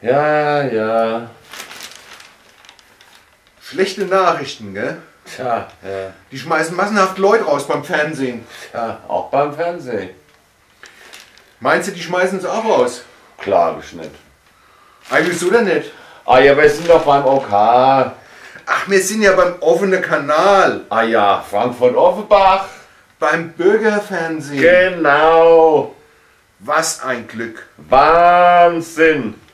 Ja, ja. Schlechte Nachrichten, gell? Tja, ja. Die schmeißen massenhaft Leute raus beim Fernsehen. Ja, auch beim Fernsehen. Meinst du, die schmeißen es auch raus? Klar, ich nicht. Eigentlich so oder nicht? Ah ja, wir sind doch beim OK. Ach, wir sind ja beim offenen Kanal. Ah ja, Frankfurt-Offenbach. Beim Bürgerfernsehen. Genau. Was ein Glück. Wahnsinn.